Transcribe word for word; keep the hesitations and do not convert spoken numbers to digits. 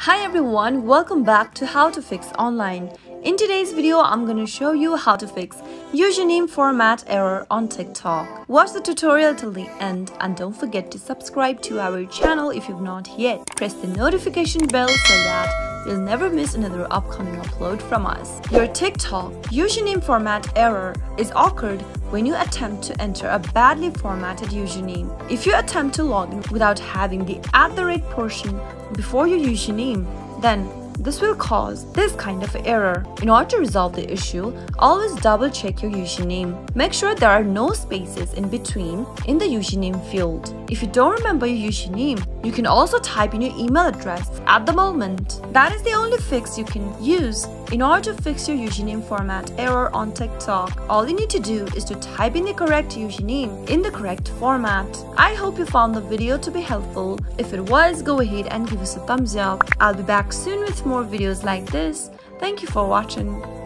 Hi everyone, welcome back to How to Fix Online. In today's video, I'm going to show you how to fix username format error on TikTok. Watch the tutorial till the end and don't forget to subscribe to our channel if you've not yet. Press the notification bell so that you'll never miss another upcoming upload from us. Your TikTok username format error is occurred when you attempt to enter a badly formatted username. If you attempt to log in without having the at the rate portion before your username, then this will cause this kind of error. In order to resolve the issue, always double check your username. Make sure there are no spaces in between in the username field. If you don't remember your username, you can also type in your email address at the moment. That is the only fix you can use in order to fix your username format error on TikTok. All you need to do is to type in the correct username in the correct format. I hope you found the video to be helpful. If it was, go ahead and give us a thumbs up. I'll be back soon with more videos like this. Thank you for watching.